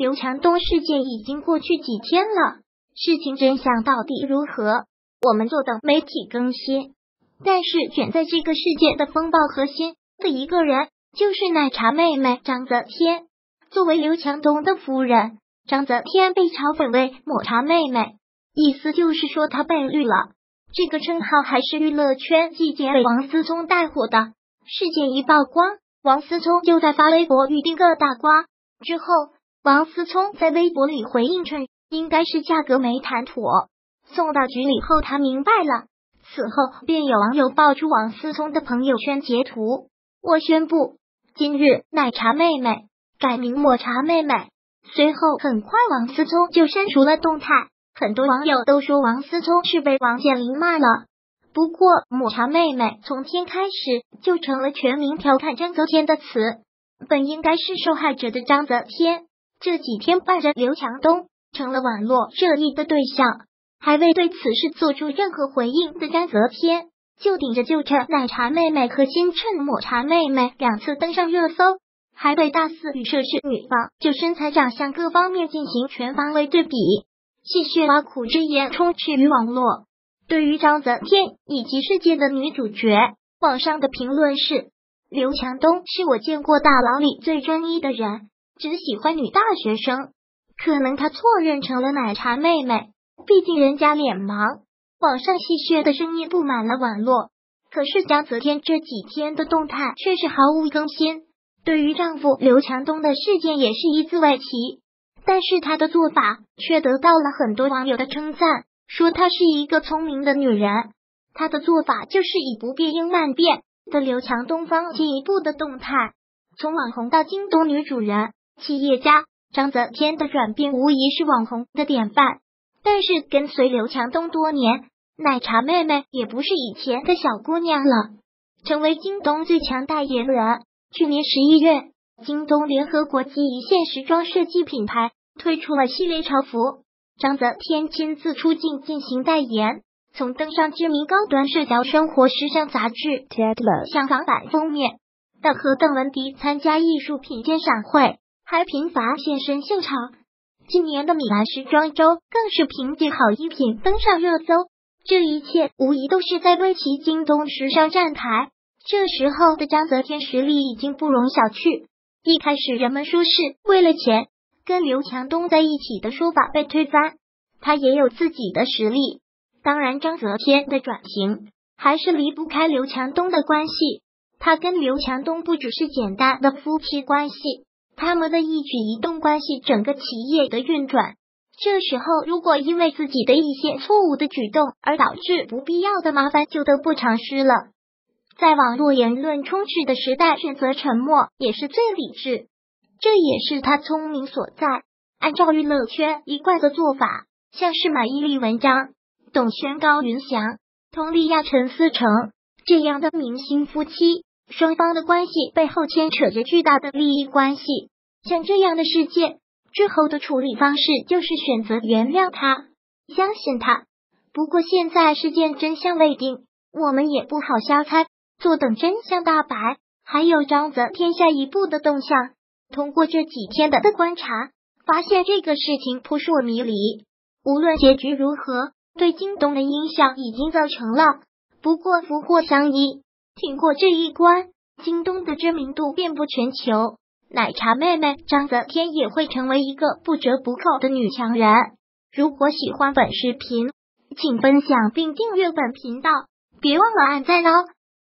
刘强东事件已经过去几天了，事情真相到底如何，我们坐等媒体更新。但是卷在这个事件的风暴核心的一个人，就是奶茶妹妹张泽天。作为刘强东的夫人，张泽天被嘲讽为抹茶妹妹，意思就是说她被绿了。这个称号还是娱乐圈季节为王思聪带火的。事件一曝光，王思聪就在发微博预定个大瓜。之后，王思聪在微博里回应称，应该是价格没谈妥，送到局里后他明白了。此后便有网友爆出王思聪的朋友圈截图。我宣布，今日奶茶妹妹改名抹茶妹妹。随后很快王思聪就删除了动态，很多网友都说王思聪是被王健林骂了。不过抹茶妹妹从天开始就成了全民调侃张泽天的词，本应该是受害者的张泽天，这几天伴着刘强东成了网络热议的对象。还未对此事做出任何回应的张泽天，就顶着就着奶茶妹妹和新衬抹茶妹妹两次登上热搜，还被大肆与涉事女方就身材长相各方面进行全方位对比，戏谑挖苦之言充斥于网络。对于张泽天以及事件的女主角，网上的评论是：刘强东是我见过大佬里最专一的人，只喜欢女大学生，可能他错认成了奶茶妹妹，毕竟人家脸盲。网上戏谑的声音布满了网络，可是张泽天这几天的动态却是毫无更新。对于丈夫刘强东的事件也是一字未提，但是她的做法却得到了很多网友的称赞，说她是一个聪明的女人。她的做法就是以不变应万变的刘强东方进一步的动态，从网红到京东女主人、企业家，张泽天的转变无疑是网红的典范。但是跟随刘强东多年，奶茶妹妹也不是以前的小姑娘了，成为京东最强代言人。去年11月，京东联合国际一线时装设计品牌推出了系列潮服，张泽天亲自出镜进行代言，从登上知名高端社交生活时尚杂志 Tatler 相仿版封面，到和邓文迪参加艺术品鉴赏会，还频繁现身秀场。今年的米兰时装周更是凭借好衣品登上热搜，这一切无疑都是在为其京东时尚站台。这时候的张泽天实力已经不容小觑，一开始人们说是为了钱，跟刘强东在一起的说法被推翻，他也有自己的实力。当然张泽天的转型还是离不开刘强东的关系，他跟刘强东不只是简单的夫妻关系，他们的一举一动关系整个企业的运转。这时候如果因为自己的一些错误的举动而导致不必要的麻烦，就得不偿失了。在网络言论充斥的时代，选择沉默也是最理智，这也是他聪明所在。按照娱乐圈一贯的做法，像是马伊琍、文章、董轩、高云翔、佟丽娅、陈思诚这样的明星夫妻，双方的关系背后牵扯着巨大的利益关系。像这样的事件之后的处理方式就是选择原谅他，相信他。不过现在事件真相未定，我们也不好瞎猜，坐等真相大白。还有张泽天下一步的动向，通过这几天的观察，发现这个事情扑朔迷离。无论结局如何，对京东的影响已经造成了。不过福祸相依，挺过这一关，京东的知名度遍布全球，奶茶妹妹张泽天也会成为一个不折不扣的女强人。如果喜欢本视频，请分享并订阅本频道，别忘了按赞哦。